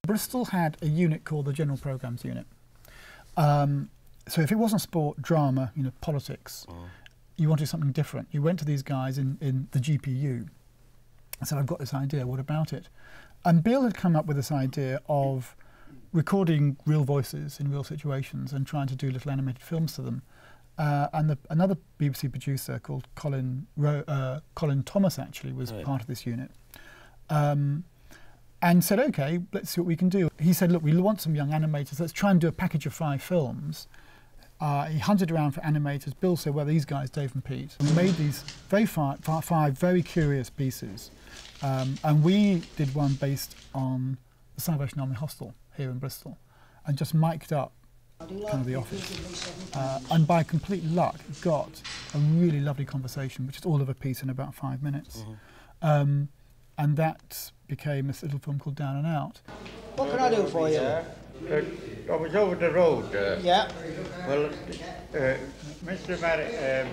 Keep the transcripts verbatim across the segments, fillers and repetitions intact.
Bristol had a unit called the General Programmes Unit. Um, so if it wasn't sport, drama, you know, politics, oh. you wanted something different. You went to these guys in, in the G P U and said, I've got this idea, what about it? And Bill had come up with this idea of recording real voices in real situations and trying to do little animated films to them. Uh, and the, another B B C producer called Colin, Ro uh, Colin Thomas actually was right. part of this unit. Um, and said, okay, let's see what we can do. He said, look, we want some young animators, let's try and do a package of five films. Uh, he hunted around for animators. Bill said, well, these guys, Dave and Pete. We made these very five, five very curious pieces. Um, and we did one based on the Salvation Army Hostel here in Bristol and just mic'd up kind of the office. Uh, and by complete luck, got a really lovely conversation, which is all of a piece in about five minutes. Mm-hmm. um, and that became this little film called Down and Out. What can I do for you? Uh, I was over the road. Uh, yeah. Well, uh, Mister Mar um,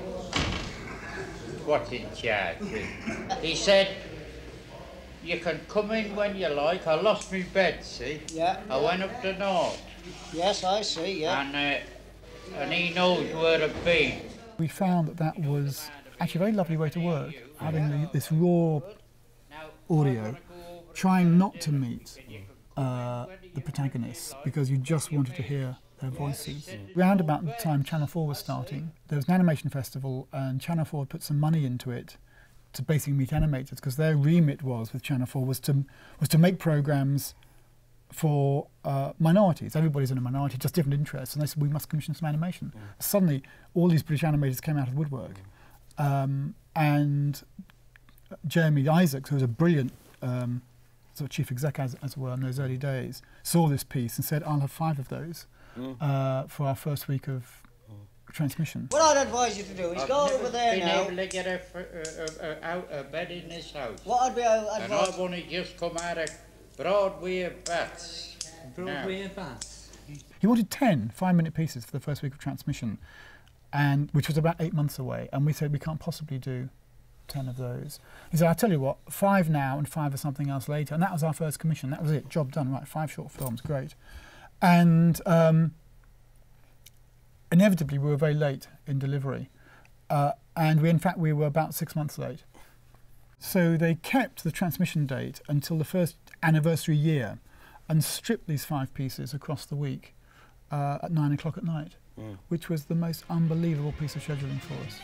what's in charge? He said, you can come in when you like. I lost my bed, see? Yeah. I went up the north. Yes, I see, yeah. And, uh, and he knows where I've been. We found that that was actually a very lovely way to work, having the, this raw audio, trying not to meet uh, the protagonists because you just wanted to hear their voices. Round about the time Channel four was starting, there was an animation festival and Channel four had put some money into it to basically meet animators because their remit was, with Channel four, was to, was to make programmes for uh, minorities. Everybody's in a minority, just different interests, and they said, we must commission some animation. Mm. Suddenly, all these British animators came out of the woodwork. Mm. Um, and Jeremy Isaacs, who was a brilliant um, sort of chief exec, as, as it were, in those early days, saw this piece and said, I'll have five of those mm. uh, for our first week of mm. transmission. What I'd advise you to do is I've go over there been now. able to get a, a, a, out a bed in this house. What I'd be advise. And I've only just come out of Broadway Bats. Broadway Bats. He wanted ten five-minute pieces for the first week of transmission, and which was about eight months away. And we said we can't possibly do ten of those. He said, I'll tell you what, five now and five or something else later. And that was our first commission. That was it. Job done. Right, five short films. Great. And um, inevitably, we were very late in delivery, uh, and we, in fact, we were about six months late. So they kept the transmission date until the first anniversary year and stripped these five pieces across the week uh, at nine o'clock at night, mm. which was the most unbelievable piece of scheduling for us.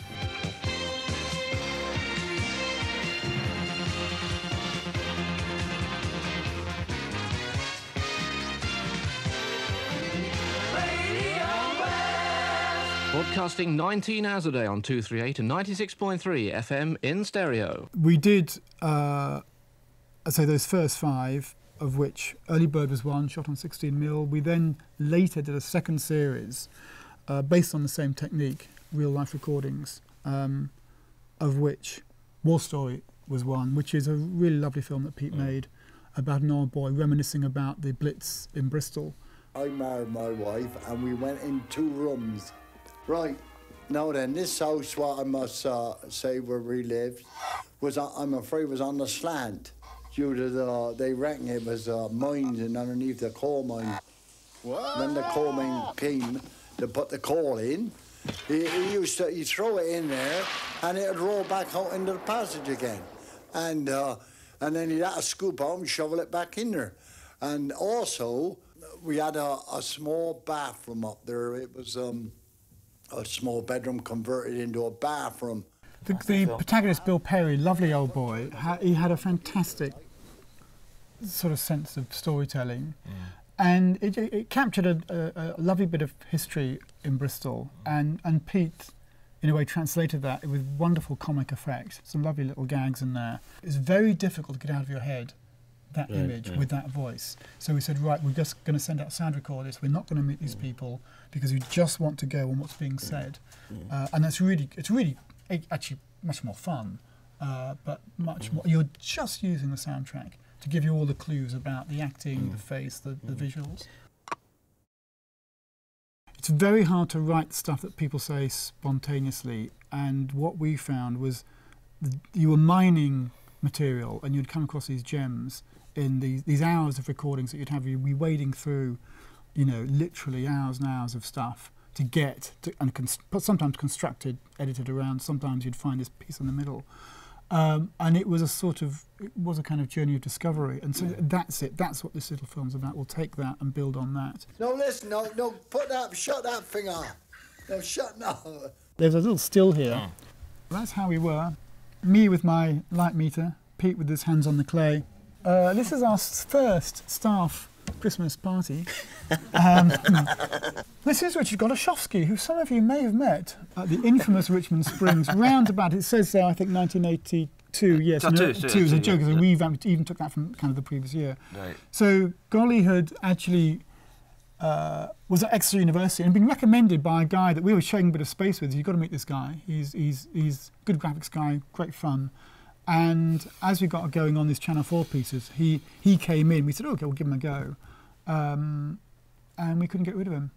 Broadcasting nineteen hours a day on two thirty-eight and ninety-six point three F M in stereo. We did, uh, I'd say those first five, of which Early Bird was one, shot on sixteen mil. We then later did a second series uh, based on the same technique, real life recordings, um, of which War Story was one, which is a really lovely film that Pete mm. made about an old boy reminiscing about the Blitz in Bristol. I married my wife and we went in two rooms. Right, now then, this house, what I must uh, say where we lived, was, uh, I'm afraid, was on the slant. Due to the, they reckon it was uh, mines and underneath the coal mine. What? When the coal mine came to put the coal in, he, he used to, he'd throw it in there and it'd roll back out into the passage again. And, uh, and then he'd have to scoop out and shovel it back in there. And also, we had a, a small bathroom up there. It was... Um, a small bedroom converted into a bathroom. The, the protagonist, Bill Perry, lovely old boy, ha he had a fantastic sort of sense of storytelling. Mm. And it, it, it captured a, a, a lovely bit of history in Bristol. Mm. And, and Pete, in a way, translated that with wonderful comic effect, some lovely little gags in there. It's very difficult to get out of your head that yeah, image yeah. with that voice. So we said, right, we're just going to send out sound recorders. We're not going to meet these people because we just want to go on what's being said. Uh, and that's really, it's really actually much more fun, uh, but much more, you're just using the soundtrack to give you all the clues about the acting, the face, the, the visuals. It's very hard to write stuff that people say spontaneously, and what we found was you were mining material and you'd come across these gems in these these hours of recordings that you'd have. You'd be wading through, you know, literally hours and hours of stuff to get to, and cons sometimes constructed, edited around. Sometimes you'd find this piece in the middle. Um, and it was a sort of, it was a kind of journey of discovery. And so that's it. That's what this little film's about. We'll take that and build on that. No, listen, no, no, put that, shut that thing off. No, shut, no. There's a little still here. Oh. That's how we were. Me with my light meter, Pete with his hands on the clay. Uh, this is our first staff Christmas party. Um, this is Richard Golashowski, who some of you may have met at the infamous Richmond Springs roundabout. It says there, I think, nineteen eighty-two. Yes, no, two, two, two is a joke. Yeah. We even took that from kind of the previous year. Right. So Golly had actually uh, was at Exeter University and been recommended by a guy that we were sharing a bit of space with. You've got to meet this guy. He's he's he's a good graphics guy, great fun. And as we got going on these Channel four pieces, he he came in. We said, oh, okay, we'll give him a go. Um, and we couldn't get rid of him.